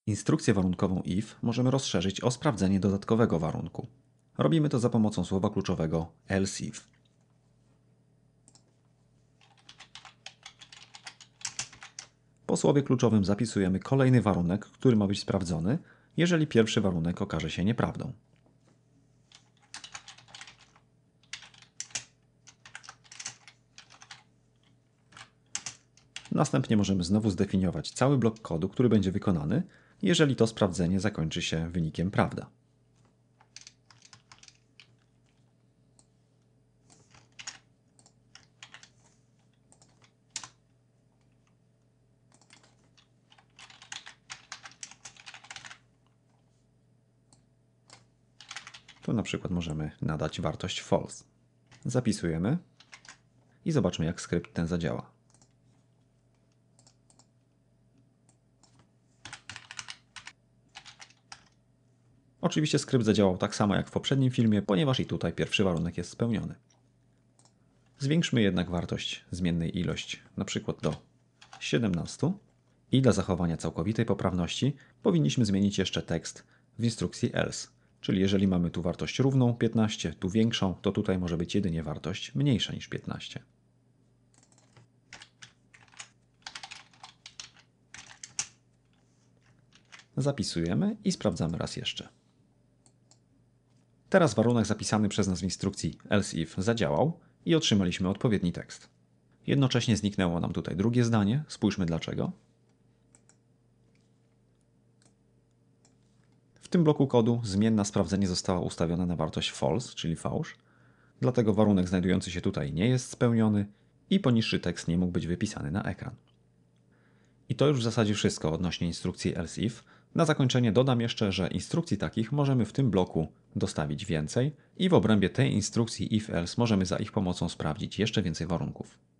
Instrukcję warunkową if możemy rozszerzyć o sprawdzenie dodatkowego warunku. Robimy to za pomocą słowa kluczowego else if. Po słowie kluczowym zapisujemy kolejny warunek, który ma być sprawdzony, jeżeli pierwszy warunek okaże się nieprawdą. Następnie możemy znowu zdefiniować cały blok kodu, który będzie wykonany, jeżeli to sprawdzenie zakończy się wynikiem prawda. Tu na przykład możemy nadać wartość false. Zapisujemy i zobaczmy, jak skrypt ten zadziała. Oczywiście skrypt zadziałał tak samo jak w poprzednim filmie, ponieważ i tutaj pierwszy warunek jest spełniony. Zwiększmy jednak wartość zmiennej ilość, na przykład do 17 i dla zachowania całkowitej poprawności powinniśmy zmienić jeszcze tekst w instrukcji else. Czyli jeżeli mamy tu wartość równą 15, tu większą, to tutaj może być jedynie wartość mniejsza niż 15. Zapisujemy i sprawdzamy raz jeszcze. Teraz warunek zapisany przez nas w instrukcji else if zadziałał i otrzymaliśmy odpowiedni tekst. Jednocześnie zniknęło nam tutaj drugie zdanie. Spójrzmy dlaczego. W tym bloku kodu zmienna sprawdzenie została ustawiona na wartość false, czyli fałsz. Dlatego warunek znajdujący się tutaj nie jest spełniony i poniższy tekst nie mógł być wypisany na ekran. I to już w zasadzie wszystko odnośnie instrukcji else if. Na zakończenie dodam jeszcze, że instrukcji takich możemy w tym bloku dostawić więcej i w obrębie tej instrukcji if else możemy za ich pomocą sprawdzić jeszcze więcej warunków.